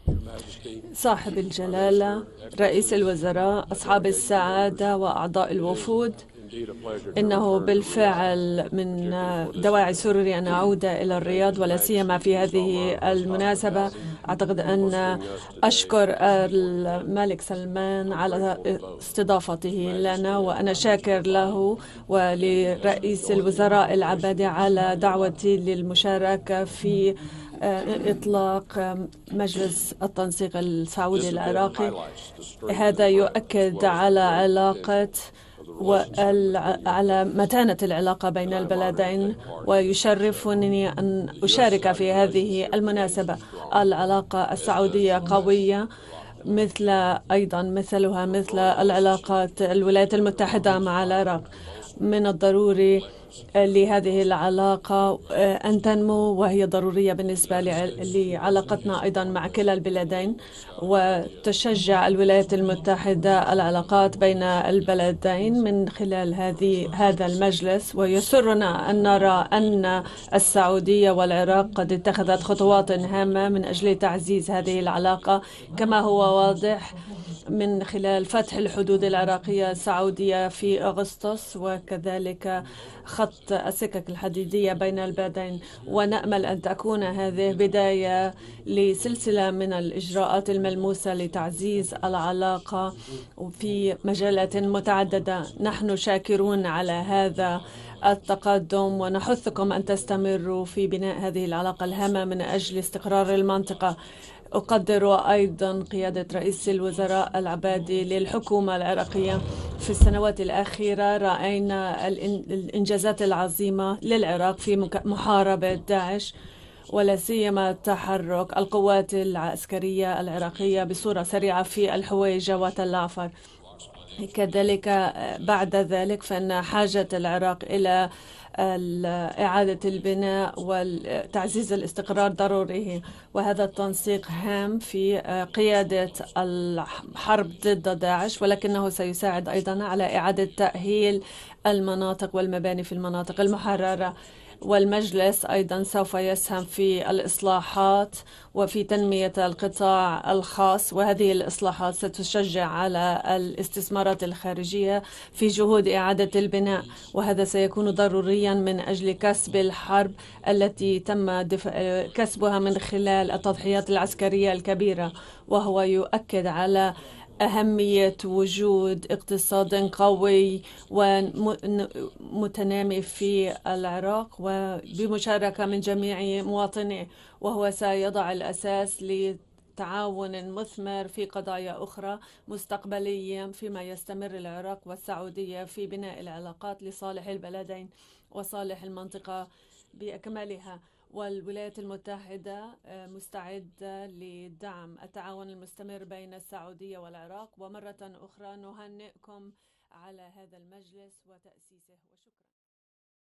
صاحب الجلالة، رئيس الوزراء، أصحاب السعادة وأعضاء الوفود، إنه بالفعل من دواعي سروري أن أعود إلى الرياض، ولا سيما في هذه المناسبة. أعتقد أن أشكر الملك سلمان على استضافته لنا، وأنا شاكر له ولرئيس الوزراء العبادي على دعوتي للمشاركة في إطلاق مجلس التنسيق السعودي العراقي. هذا يؤكد على علاقة وعلى متانة العلاقة بين البلدين، ويشرفني أن أشارك في هذه المناسبة. العلاقة السعودية قوية، مثلها مثل العلاقات الولايات المتحدة مع العراق. من الضروري لهذه العلاقة أن تنمو، وهي ضرورية بالنسبة لعلاقتنا أيضا مع كلا البلدين، وتشجع الولايات المتحدة العلاقات بين البلدين من خلال هذا المجلس. ويسرنا أن نرى أن السعودية والعراق قد اتخذت خطوات هامة من أجل تعزيز هذه العلاقة، كما هو واضح من خلال فتح الحدود العراقية السعودية في أغسطس، وكذلك خط السكك الحديدية بين البلدين. ونأمل أن تكون هذه بداية لسلسلة من الإجراءات الملموسة لتعزيز العلاقة في مجالات متعددة. نحن شاكرون على هذا التقدم، ونحثكم أن تستمروا في بناء هذه العلاقة الهامة من أجل استقرار المنطقة. أقدر أيضا قيادة رئيس الوزراء العبادي للحكومة العراقية. في السنوات الأخيرة رأينا الإنجازات العظيمة للعراق في محاربة داعش، ولا سيما تحرك القوات العسكرية العراقية بصورة سريعة في الحويجة وتل عفر. كذلك بعد ذلك فإن حاجة العراق إلى إعادة البناء وتعزيز الاستقرار ضروري، وهذا التنسيق هام في قيادة الحرب ضد داعش، ولكنه سيساعد أيضا على إعادة تأهيل المناطق والمباني في المناطق المحررة. والمجلس أيضا سوف يسهم في الإصلاحات وفي تنمية القطاع الخاص، وهذه الإصلاحات ستشجع على الاستثمارات الخارجية في جهود إعادة البناء، وهذا سيكون ضروريا من أجل كسب الحرب التي تم كسبها من خلال التضحيات العسكرية الكبيرة. وهو يؤكد على أهمية وجود اقتصاد قوي ومتنامي في العراق وبمشاركة من جميع مواطنيه، وهو سيضع الأساس لتعاون مثمر في قضايا أخرى مستقبلية، فيما يستمر العراق والسعودية في بناء العلاقات لصالح البلدين وصالح المنطقة بأكملها. والولايات المتحدة مستعدة لدعم التعاون المستمر بين السعودية والعراق. ومرة أخرى نهنئكم على هذا المجلس وتأسيسه، وشكرا.